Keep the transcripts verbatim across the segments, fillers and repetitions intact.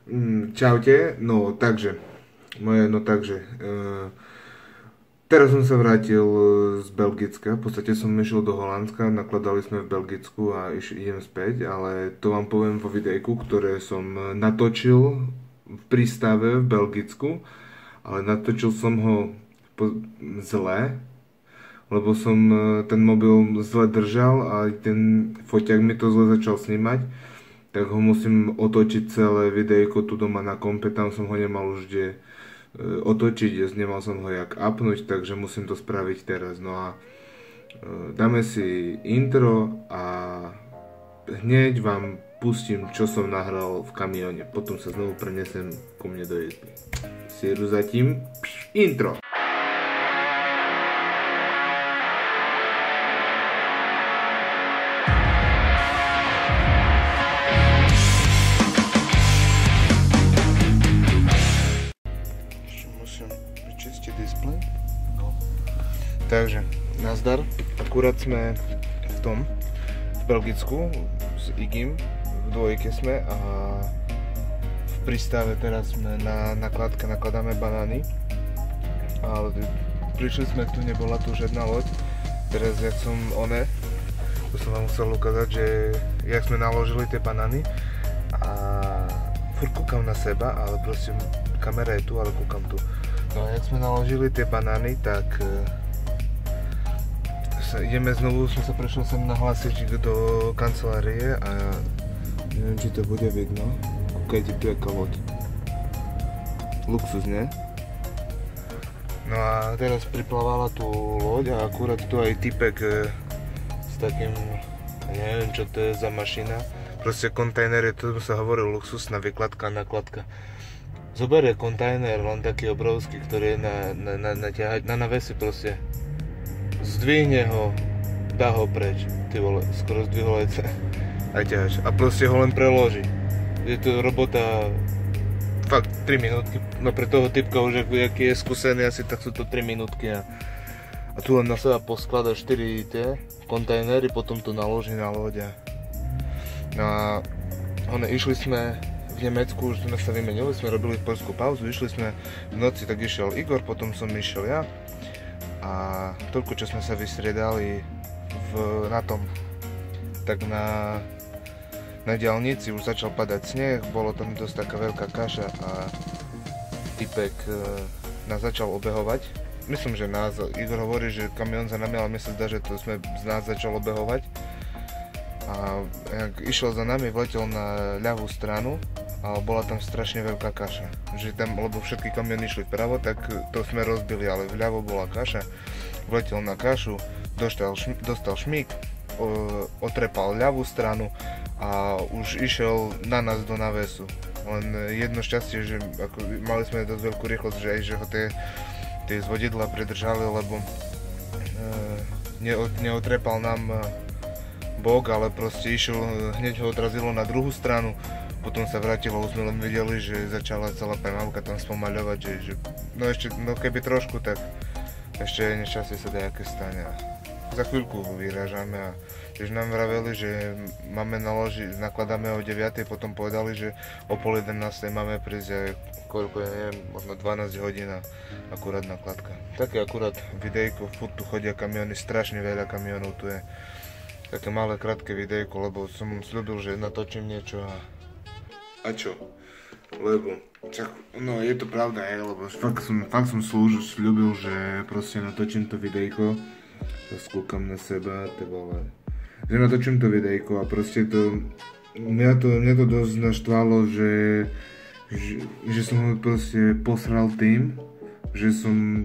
Mm, Čaute, no takže, moje, no takže, uh, teraz som sa vrátil z Belgicka, v podstate som išiel do Holandska, nakladali sme v Belgicku a iš, idem späť, ale to vám poviem vo videjku, ktoré som natočil v prístave v Belgicku, ale natočil som ho po, zle, lebo som ten mobil zle držal a ten foťák mi to zle začal snímať. Tak ho musím otočiť celé videjko tu doma na kompe, tam som ho nemal už kde e, otočiť, nemal som ho jak upnúť, takže musím to spraviť teraz. No a e, dáme si intro a hneď vám pustím, čo som nahral v kamióne. Potom sa znovu prenesem ku mne do izby. Sieru zatím, pš, intro! Display. No. Takže, nazdar, akurát sme v tom, v Belgicku, s Igim, v dvojke sme a v prístave teraz sme na nakladke, nakladáme banány. Ale prišli sme tu, nebola tu žiadna loď, teraz jak som one, to som vám musel ukázať, že jak sme naložili tie banány a furt kúkam na seba, ale proste kamera je tu, ale kúkam tu. No a jak sme naložili tie banány, tak sa ideme znovu, som sa prešiel sem nahlásiť do kancelárie a neviem, či to bude vidno. Kúkajte, tu je loď. Luxus, ne? No a teraz priplavala tú loď a akurát tu aj typek s takým, neviem čo to je za mašina. Proste kontajner je, to sa hovorí luxusná vykladka, nakladka. Zoberie kontajner, len taký obrovský, ktorý je na, na, na, na, ťahať, na navesi proste. Zdvihne ho, dá ho preč, ty vole, skoro zdvihol aj aj ťahač. A proste ho len preloží. Je to robota, fakt tri minútky, no pre toho typka už, aký je skúsený asi, tak sú to tri minútky. A, a tu len na seba posklada štyri tie kontajnery, potom to naloží na loď. No a one, išli sme v Nemecku, už sme sa vymenili, sme robili poľskú pauzu, išli sme v noci, tak išiel Igor, potom som išiel ja a toľko, čo sme sa vystriedali v, na tom, tak na, na diaľnici už začal padať sneh, bolo tam dosť taká veľká kaša a typek e, nás začal obehovať. Myslím, že nás, Igor hovorí, že kamión za nami, ale mi sa zdá, že to sme z nás začal obehovať a jak išiel za nami, vletel na ľavú stranu a bola tam strašne veľká kaša, že tam, lebo všetky kamiony išli vpravo, tak to sme rozbili, ale vľavo bola kaša, vletel na kašu, dostal, šm, dostal šmík, o, otrepal ľavú stranu a už išiel na nás do navesu. Len jedno šťastie, že ako, mali sme dosť veľkú rýchlosť, že aj že ho tie, tie zvodidla predržali, lebo e, ne, neotrepal nám bok, ale proste išiel, hneď ho odrazilo na druhú stranu. Potom sa vrátilo, už sme len videli, že začala celá premávka tam spomaľovať, že, že no ešte, no keby trošku, tak ešte nešťastie sa dajaké stane. Za chvíľku vyrážame a tiež nám vraveli, že máme naložiť, nakladáme o deviatej, potom povedali, že o pol jedenástej máme prísť aj koľko, ja neviem, možno dvanásť hodín a akurát nakladka. Také akurát videjko, furt tu chodia kamiony, strašne veľa kamionov tu je. Také malé, krátke videjko, lebo som sľúbil, že natočím niečo a A čo? Lebo, čak, no je to pravda, je, lebo fakt som, fakt som slúžil, sľúbil, že proste natočím to videjko, skúkam na seba, to vole, že natočím to videjko a proste to, mňa to, mňa to dosť naštvalo, že, že, že som ho proste posral tým, že som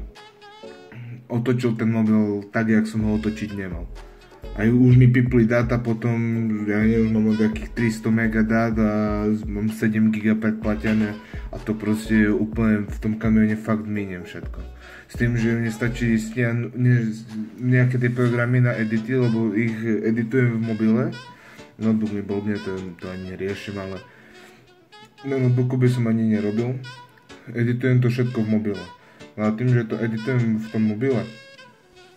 otočil ten mobil tak, jak som ho otočiť nemal. A už mi pipli dáta potom, ja neviem, už mám takých tristo mega dát a mám sedem giga predplatené a to proste úplne v tom kamióne fakt miniem všetko. S tým, že mne stačí stiahnuť nejaké tie programy na edity, lebo ich editujem v mobile. Notebook mi blbne, to, to ani neriešim, ale na notebooku by som ani nerobil. Editujem to všetko v mobile. No a tým, že to editujem v tom mobile,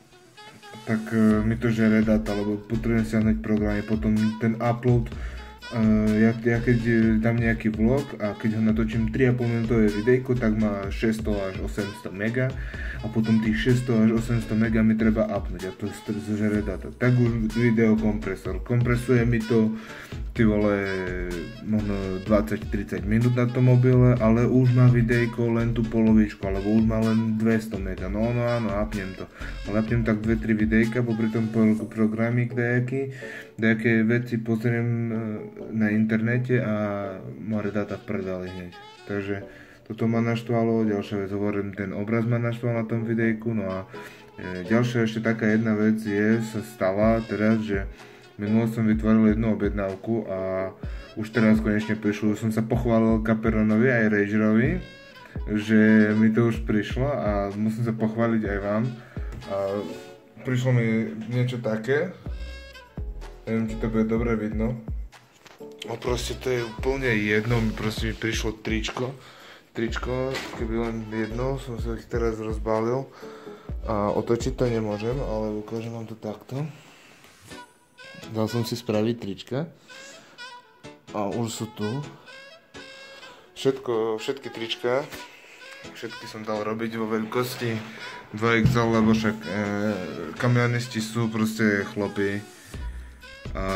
tak uh, mi to žere data, lebo potrebujem siahnuť programy, potom ten upload ja, ja keď dám nejaký vlog a keď ho natočím tri a pol minútové videjko, tak má šesťsto až osemsto mega a potom tých šesťsto až osemsto mega mi treba upnúť a to zožere data. Tak už videokompresor. Kompresuje mi to ty vole možno dvadsať tridsať minút na tom mobile, ale už má videjko len tú polovičku, alebo už má len dvesto mega. No no áno, upnem to. Ale upnem tak dve tri videjka, popri tom programík dajaký, dajaké veci pozriem na internete a more data v prdali hneď. Takže toto ma naštvalo, ďalšia vec, hovorím, ten obraz ma naštval na tom videjku, no a e, ďalšia ešte taká jedna vec je, sa stala teraz, že minulo som vytvoril jednu objednávku a už teraz konečne prišlo, som sa pochválil Caperonovi aj Ragerovi, že mi to už prišlo a musím sa pochváliť aj vám. A prišlo mi niečo také, neviem, či to bude dobre vidno. No proste to je úplne jedno, mi proste mi prišlo tričko. Tričko, keby len jedno, som sa ich teraz rozbalil. A otočiť to nemôžem, ale ukážem vám to takto. Dal som si spraviť trička. A už sú tu. Všetko, všetky trička, všetky som dal robiť vo veľkosti dva iks el, lebo však e, kamionisti sú proste chlopy. A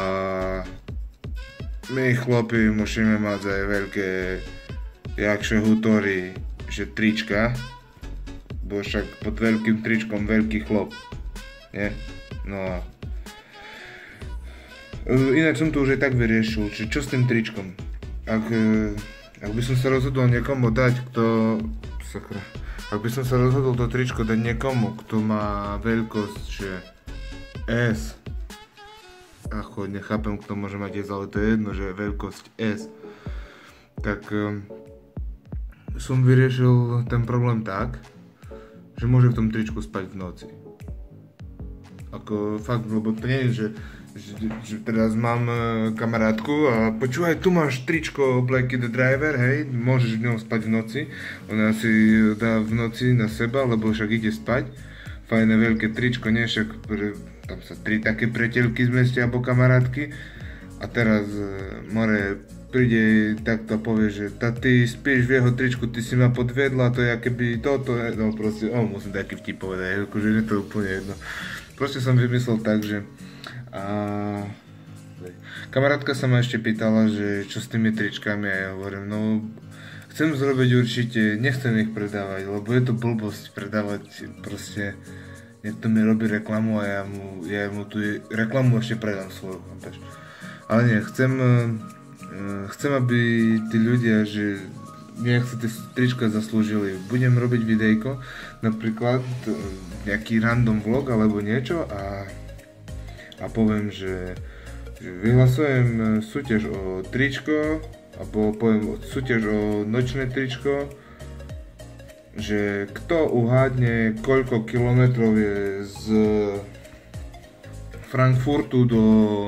my chlapi musíme mať aj veľké, jakže hutory, že trička, bo však pod veľkým tričkom veľký chlop, nie? No a ináč som to už aj tak vyriešil, či čo s tým tričkom? Ak, ak by som sa rozhodol niekomu dať, kto, sakra, ak by som sa rozhodol to tričko dať niekomu, kto má veľkosť, že S, ako nechápem, kto môže mať S, ale to je jedno, že veľkosť S, tak um, som vyriešil ten problém tak, že môže v tom tričku spať v noci. Ako fakt, lebo to nie je, že, že, že teraz mám uh, kamarátku a počúvaj, tu máš tričko Blackie the Driver, hej, môžeš v ňom spať v noci, ona si dá v noci na seba, lebo však ide spať, fajné veľké tričko, nie však pre, tam sa tri také priateľky zmestia alebo kamarátky a teraz e, more príde takto a povie, že tá, ty spíš v jeho tričku, ty si ma podviedla, to je keby toto, no proste, oh, musím taký vtip povedať, akože je to úplne jedno. Proste som vymyslel tak, že a kamarátka sa ma ešte pýtala, že čo s tými tričkami a ja hovorím, no chcem zrobiť určite, nechcem ich predávať, lebo je to blbosť predávať proste. Niekto mi robí reklamu a ja mu, ja mu tu reklamu ešte predám svoju, chápeš. Ale nie, chcem, chcem, aby tí ľudia, že nech si tie trička zaslúžili. Budem robiť videjko, napríklad nejaký random vlog alebo niečo a, a poviem, že, že vyhlasujem súťaž o tričko, alebo poviem súťaž o nočné tričko, že kto uhádne, koľko kilometrov je z Frankfurtu do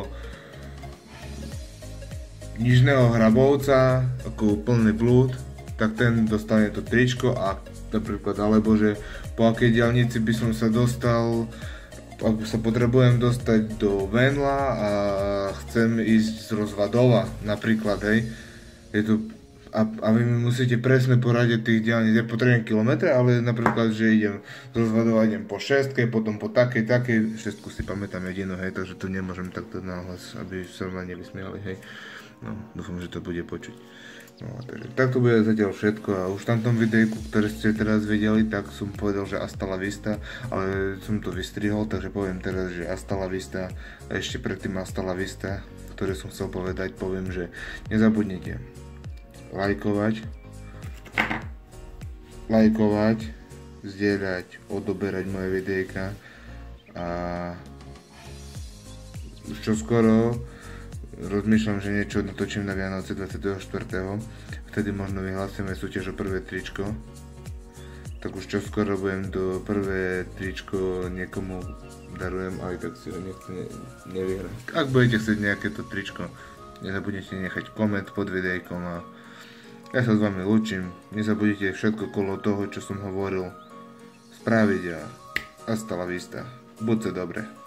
Nižného Hrabovca, ako plný blúd, tak ten dostane to tričko a napríklad, alebo že po akej diaľnici by som sa dostal, ak sa potrebujem dostať do Venla a chcem ísť z Rozvadova, napríklad, hej, je to A, a vy mi musíte presne poradiť tých diaľnic, ja potrebujem kilometre, ale napríklad, že idem z Rozvadova, idem po šestke, potom po takej, takej, šestku si pamätám jedinu, hej, takže to nemôžem takto nahlas, aby sa ma nevysmiali, hej. No, dúfam, že to bude počuť. No, takže takto bude zatiaľ všetko a už tam tom videjku, ktoré ste teraz videli, tak som povedal, že hasta la vista, ale som to vystrihol, takže poviem teraz, že hasta la vista a ešte predtým hasta la vista, ktoré som chcel povedať, poviem, že nezabudnite lajkovať, lajkovať, zdieľať, odoberať moje videjka a už čoskoro rozmýšľam, že niečo natočím na Vianoce dvadsiateho štvrtého Vtedy možno vyhlásime súťaž o prvé tričko, tak už čoskoro budem to prvé tričko niekomu darujem, aj tak si ho nechce ne, nevyhrať. Ak budete chcieť nejaké to tričko, nezabudnite nechať koment pod videjkom a ja sa s vami lúčim, nezabudnite všetko kolo toho, čo som hovoril, spraviť a hasta la vista. Buďte dobre.